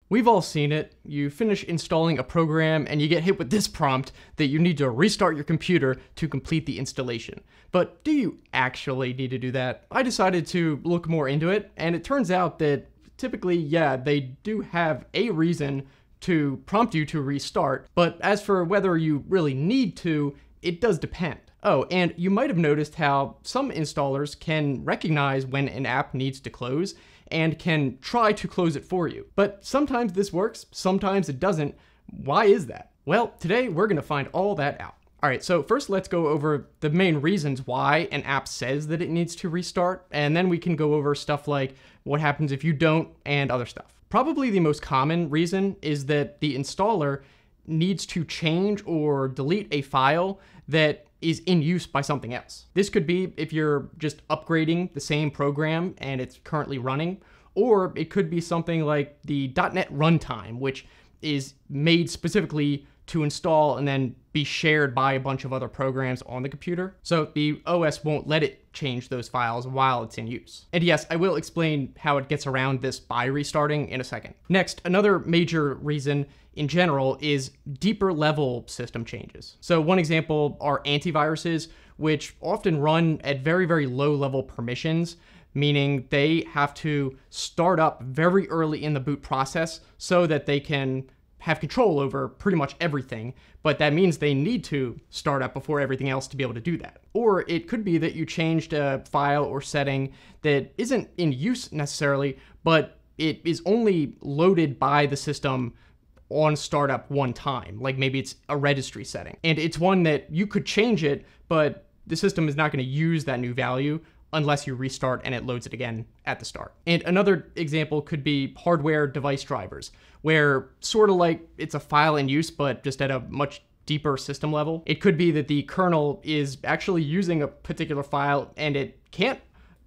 We've all seen it. You finish installing a program and you get hit with this prompt that you need to restart your computer to complete the installation. But do you actually need to do that? I decided to look more into it, and it turns out that typically, yeah, they do have a reason to prompt you to restart, but as for whether you really need to, it does depend. Oh, and you might have noticed how some installers can recognize when an app needs to close and can try to close it for you. But sometimes this works, sometimes it doesn't. Why is that? Well, today we're gonna find all that out. All right, so first let's go over the main reasons why an app says that it needs to restart, and then we can go over stuff like what happens if you don't and other stuff. Probably the most common reason is that the installer needs to change or delete a file that is in use by something else. This could be if you're just upgrading the same program and it's currently running, or it could be something like the .NET Runtime, which is made specifically to install and then be shared by a bunch of other programs on the computer. So the OS won't let it change those files while it's in use. And yes, I will explain how it gets around this by restarting in a second. Next, another major reason in general is deeper level system changes. So one example are antiviruses, which often run at very, very low level permissions, meaning they have to start up very early in the boot process so that they can have control over pretty much everything, but that means they need to start up before everything else to be able to do that. Or it could be that you changed a file or setting that isn't in use necessarily, but it is only loaded by the system on startup one time. Like maybe it's a registry setting, and it's one that you could change it, but the system is not going to use that new value unless you restart and it loads it again at the start. And another example could be hardware device drivers, where sort of like it's a file in use, but just at a much deeper system level. It could be that the kernel is actually using a particular file and it can't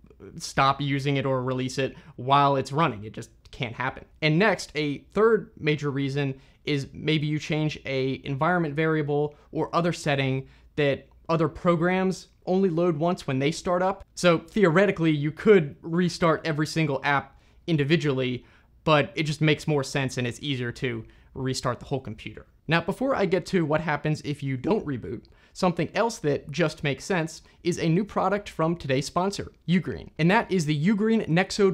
stop using it or release it while it's running. It just can't happen. And next, a third major reason is maybe you change a environment variable or other setting that other programs only load once when they start up. So theoretically, you could restart every single app individually, but it just makes more sense and it's easier to restart the whole computer. Now, before I get to what happens if you don't reboot, something else that just makes sense is a new product from today's sponsor, Ugreen. And that is the Ugreen Nexode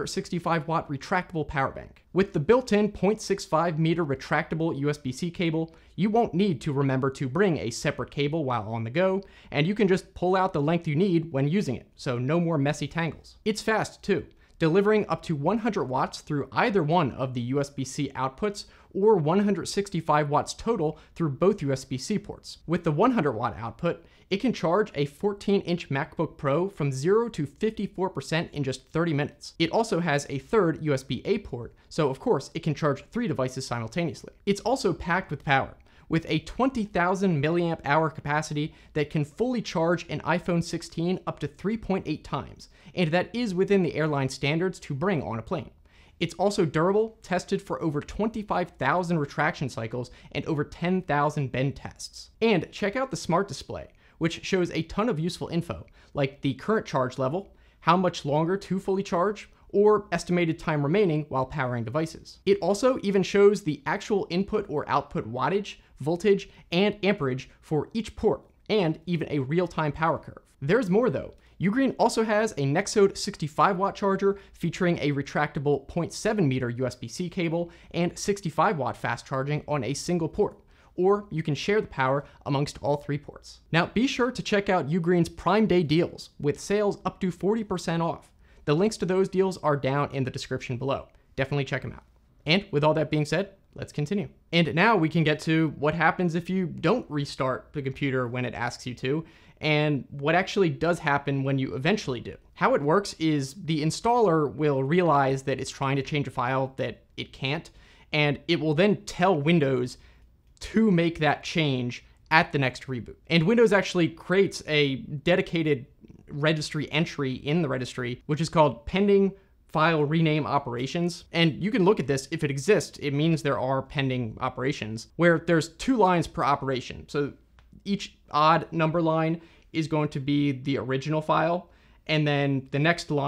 165 watt retractable power bank. With the built-in 0.65 meter retractable USB-C cable, you won't need to remember to bring a separate cable while on the go, and you can just pull out the length you need when using it, so no more messy tangles. It's fast too, delivering up to 100 watts through either one of the USB-C outputs or 165 watts total through both USB-C ports. With the 100 watt output, it can charge a 14-inch MacBook Pro from 0 to 54% in just 30 minutes. It also has a third USB-A port, so of course it can charge 3 devices simultaneously. It's also packed with power, with a 20,000 milliamp hour capacity that can fully charge an iPhone 16 up to 3.8 times, and that is within the airline standards to bring on a plane. It's also durable, tested for over 25,000 retraction cycles and over 10,000 bend tests. And check out the Smart Display, which shows a ton of useful info, like the current charge level, how much longer to fully charge, or estimated time remaining while powering devices. It also even shows the actual input or output wattage, voltage, and amperage for each port, and even a real-time power curve. There's more though. Ugreen also has a Nexode 65 watt charger featuring a retractable 0.7 meter USB-C cable and 65 watt fast charging on a single port, or you can share the power amongst all 3 ports. Now be sure to check out Ugreen's Prime Day deals with sales up to 40% off. The links to those deals are down in the description below. Definitely check them out. And with all that being said, let's continue. And now we can get to what happens if you don't restart the computer when it asks you to, and what actually does happen when you eventually do. How it works is the installer will realize that it's trying to change a file that it can't, and it will then tell Windows to make that change at the next reboot. And Windows actually creates a dedicated registry entry in the registry, which is called pending file rename operations. And you can look at this. If it exists, it means there are pending operations, where there's 2 lines per operation. So each odd number line is going to be the original file, and then the next line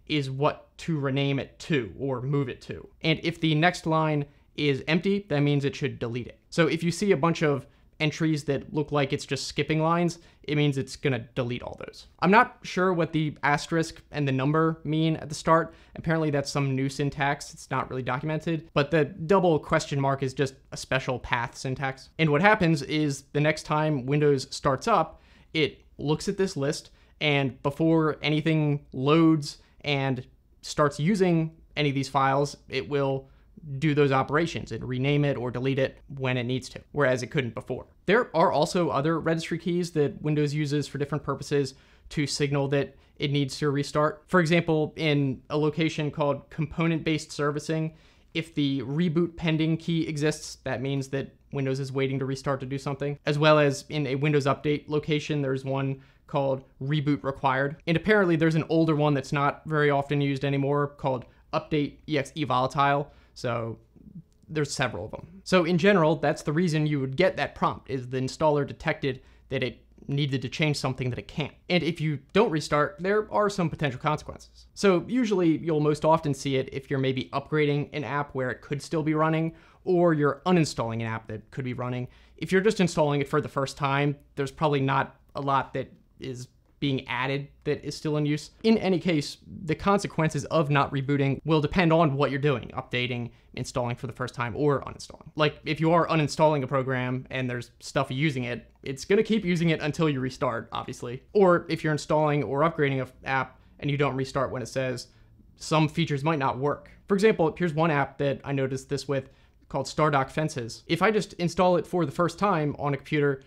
is what to rename it to or move it to. And if the next line is empty, that means it should delete it. So if you see a bunch of entries that look like it's just skipping lines, it means it's gonna delete all those. I'm not sure what the asterisk and the number mean at the start. Apparently that's some new syntax. It's not really documented, but the double question mark is just a special path syntax. And what happens is the next time Windows starts up, it looks at this list, and before anything loads and starts using any of these files, it will do those operations and rename it or delete it when it needs to, whereas it couldn't before. There are also other registry keys that Windows uses for different purposes to signal that it needs to restart. For example, in a location called component-based servicing, if the reboot pending key exists, that means that Windows is waiting to restart to do something. As well as in a Windows Update location, there's one called reboot required. And apparently there's an older one that's not very often used anymore called update exe volatile. So there's several of them. So in general, that's the reason you would get that prompt, is the installer detected that it needed to change something that it can't. And if you don't restart, there are some potential consequences. So usually you'll most often see it if you're maybe upgrading an app where it could still be running, or you're uninstalling an app that could be running. If you're just installing it for the first time, there's probably not a lot that is being added that is still in use. In any case, the consequences of not rebooting will depend on what you're doing, updating, installing for the first time, or uninstalling. Like if you are uninstalling a program and there's stuff using it, it's gonna keep using it until you restart, obviously. Or if you're installing or upgrading an app and you don't restart when it says some features might not work. For example, here's one app that I noticed this with called Stardock Fences. If I just install it for the first time on a computer,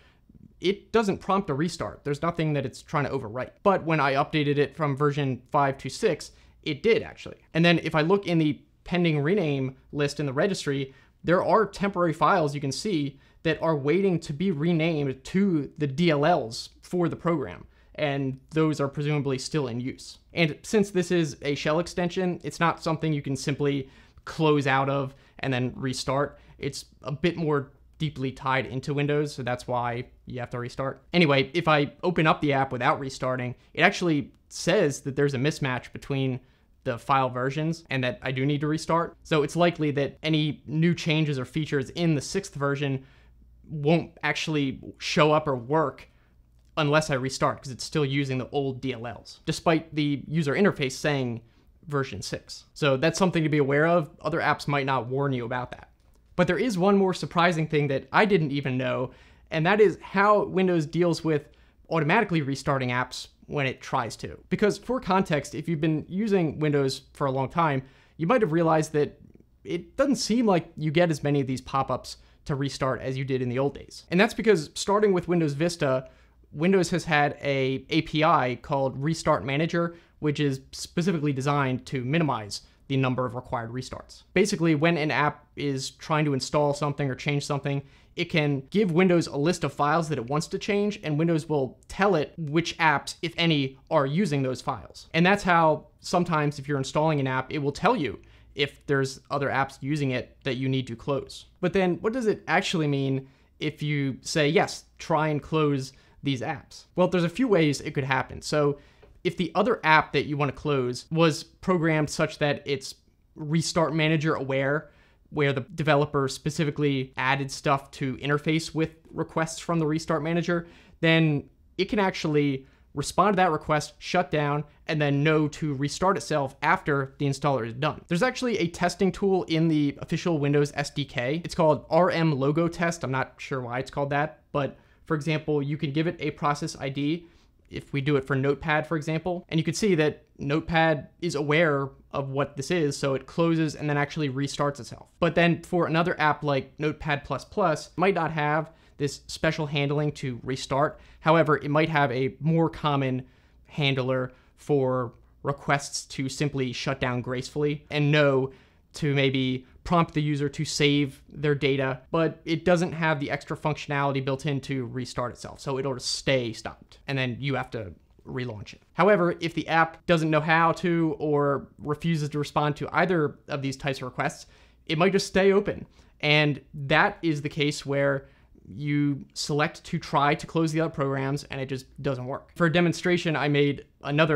it doesn't prompt a restart. There's nothing that it's trying to overwrite. But when I updated it from version 5 to 6, it did actually. And then if I look in the pending rename list in the registry, there are temporary files you can see that are waiting to be renamed to the DLLs for the program. And those are presumably still in use. And since this is a shell extension, it's not something you can simply close out of and then restart. It's a bit more deeply tied into Windows, so that's why you have to restart. Anyway, if I open up the app without restarting, it actually says that there's a mismatch between the file versions and that I do need to restart. So it's likely that any new changes or features in the 6th version won't actually show up or work unless I restart, because it's still using the old DLLs, despite the user interface saying version 6. So that's something to be aware of. Other apps might not warn you about that. But there is one more surprising thing that I didn't even know, and that is how Windows deals with automatically restarting apps when it tries to. Because for context, if you've been using Windows for a long time, you might have realized that it doesn't seem like you get as many of these pop-ups to restart as you did in the old days. And that's because starting with Windows Vista, Windows has had an API called Restart Manager, which is specifically designed to minimize the number of required restarts. Basically, when an app is trying to install something or change something, it can give Windows a list of files that it wants to change, and Windows will tell it which apps, if any, are using those files. And that's how sometimes if you're installing an app, it will tell you if there's other apps using it that you need to close. But then what does it actually mean if you say, yes, try and close these apps? Well, there's a few ways it could happen. So if the other app that you want to close was programmed such that it's Restart Manager aware, where the developer specifically added stuff to interface with requests from the Restart Manager, then it can actually respond to that request, shut down, and then know to restart itself after the installer is done. There's actually a testing tool in the official Windows SDK. It's called RM Logo Test. I'm not sure why it's called that, but for example, you can give it a process ID. If we do it for Notepad, for example, and you can see that Notepad is aware of what this is, so it closes and then actually restarts itself. But then for another app like Notepad++, it might not have this special handling to restart. However, it might have a more common handler for requests to simply shut down gracefully and know to maybe prompt the user to save their data, but it doesn't have the extra functionality built in to restart itself. So it'll just stay stopped and then you have to relaunch it. However, if the app doesn't know how to or refuses to respond to either of these types of requests, it might just stay open. And that is the case where you select to try to close the other programs and it just doesn't work. For a demonstration, I made another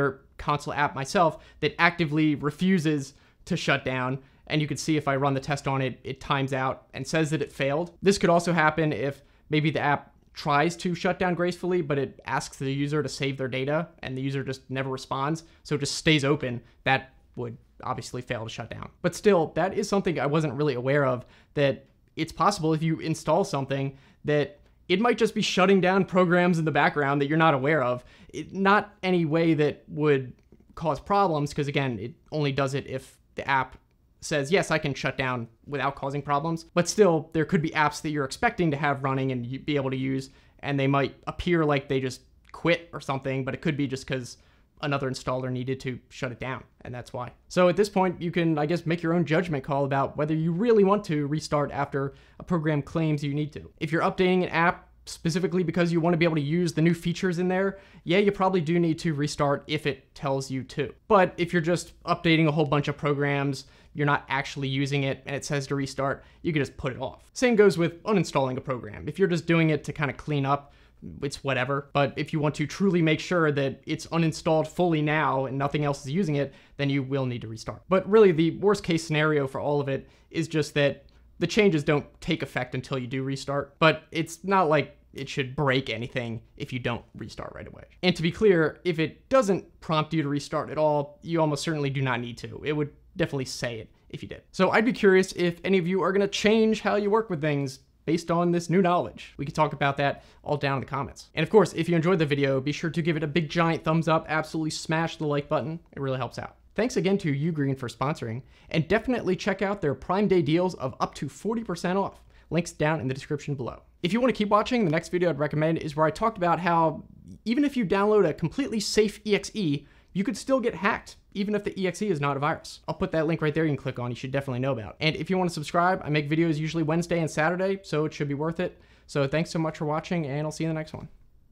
console app myself that actively refuses to shut down. And you can see if I run the test on it, it times out and says that it failed. This could also happen if maybe the app tries to shut down gracefully, but it asks the user to save their data and the user just never responds. So it just stays open. That would obviously fail to shut down. But still, that is something I wasn't really aware of, that it's possible if you install something that it might just be shutting down programs in the background that you're not aware of. Not any way that would cause problems, because again, it only does it if the app says, yes, I can shut down without causing problems. But still, there could be apps that you're expecting to have running and you'd be able to use, and they might appear like they just quit or something, but it could be just because another installer needed to shut it down, and that's why. So at this point, you can, I guess, make your own judgment call about whether you really want to restart after a program claims you need to. If you're updating an app specifically because you want to be able to use the new features in there, yeah, you probably do need to restart if it tells you to. But if you're just updating a whole bunch of programs, you're not actually using it, and it says to restart, you can just put it off. Same goes with uninstalling a program. If you're just doing it to kind of clean up, it's whatever. But if you want to truly make sure that it's uninstalled fully now and nothing else is using it, then you will need to restart. But really, the worst case scenario for all of it is just that the changes don't take effect until you do restart. But it's not like it should break anything if you don't restart right away. And to be clear, if it doesn't prompt you to restart at all, you almost certainly do not need to. It would definitely say it if you did. So I'd be curious if any of you are gonna change how you work with things based on this new knowledge. We could talk about that all down in the comments. And of course, if you enjoyed the video, be sure to give it a big giant thumbs up, absolutely smash the like button. It really helps out. Thanks again to Ugreen for sponsoring, and definitely check out their Prime Day deals of up to 40% off. Links down in the description below. If you want to keep watching, the next video I'd recommend is where I talked about how even if you download a completely safe EXE, you could still get hacked, even if the EXE is not a virus. I'll put that link right there you can click on, you should definitely know about. And if you want to subscribe, I make videos usually Wednesday and Saturday, so it should be worth it. So thanks so much for watching, and I'll see you in the next one.